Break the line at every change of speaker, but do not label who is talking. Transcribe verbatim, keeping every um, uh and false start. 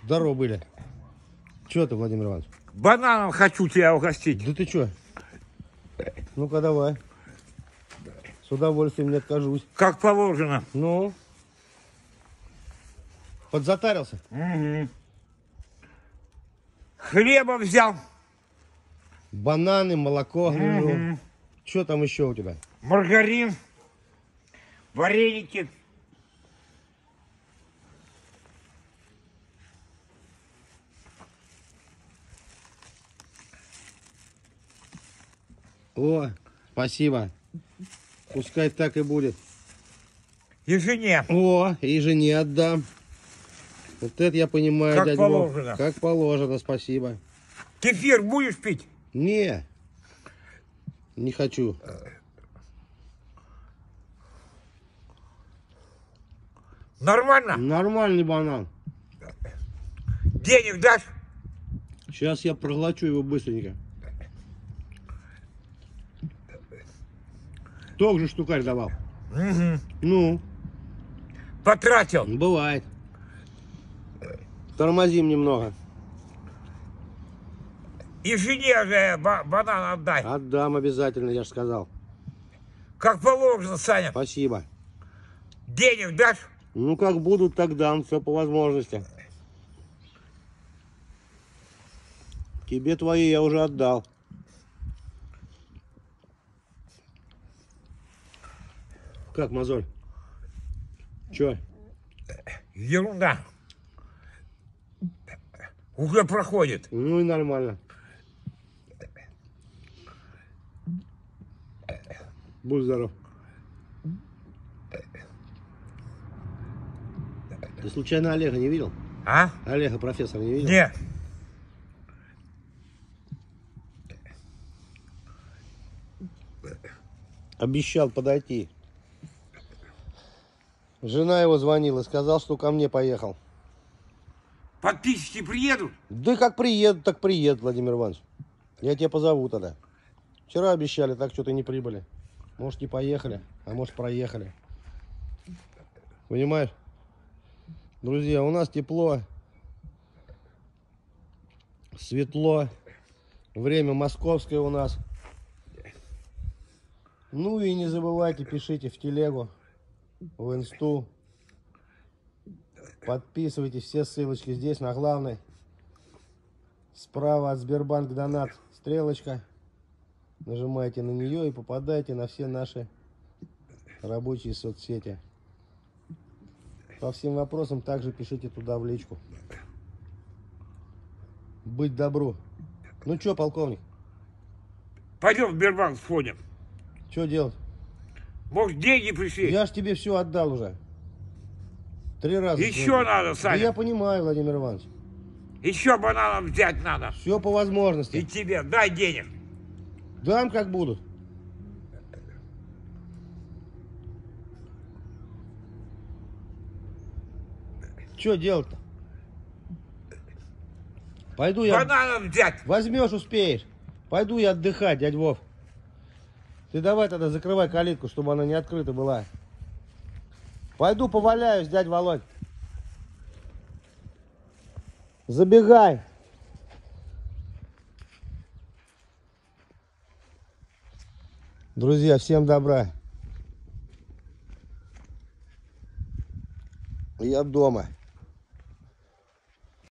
Здорово были. Че ты, Владимир Иванович?
Бананом хочу тебя угостить.
Да ты че? Ну-ка давай. С удовольствием не откажусь.
Как положено.
Ну? Подзатарился?
Угу. Хлеба взял.
Бананы, молоко.
Угу.
Что там еще у тебя?
Маргарин. Вареники.
О, спасибо. Пускай так и будет.
И жене.
О, и жене отдам. Вот это я понимаю,
как
дядя
положено.
Вов. Как положено, спасибо.
Кефир будешь пить?
Не, не хочу.
Нормально?
Нормальный банан.
Денег дашь?
Сейчас я проглочу его быстренько. Ток же штукарь давал.
Угу.
Ну?
Потратил.
Бывает. Тормозим немного.
И жене же банан отдай.
Отдам обязательно, я же сказал.
Как положено, Саня.
Спасибо.
Денег дашь?
Ну, как будут, так дам, все по возможности. Тебе твои я уже отдал. Как, мозоль? Че?
Ерунда. Уже проходит.
Ну и нормально. Будь здоров. Ты случайно Олега не видел?
А?
Олега профессора не видел?
Нет.
Обещал подойти. Жена его звонила, сказал, что ко мне поехал.
Подписчики приедут?
Да как приедут, так приедут, Владимир Иванович. Я тебя позову тогда. Вчера обещали, так что-то не прибыли. Может, не поехали, а может, проехали. Понимаешь? Друзья, у нас тепло, светло, время московское у нас. Ну и не забывайте, пишите в телегу, в инсту. Подписывайтесь, все ссылочки здесь на главной. Справа от Сбербанк Донат стрелочка. Нажимайте на нее и попадайте на все наши рабочие соцсети. По всем вопросам также пишите туда в личку. Быть добру. Ну что, полковник?
Пойдем в Сбербанк сходим.
Что делать?
Может, деньги пришли?
Я ж тебе все отдал уже. Три раза.
Еще
сегодня.
надо,
Да
Саня.
я понимаю, Владимир Иванович.
Еще бананов взять надо.
Все по возможности.
И тебе дай денег.
Дам как будут. Что делать-то? Пойду я...
Бананов взять.
Возьмешь, успеешь. Пойду я отдыхать, дядь Вов. Ты давай тогда закрывай калитку, чтобы она не открыта была. Пойду поваляюсь, дядь Володь. Забегай. Друзья, всем добра. Я дома.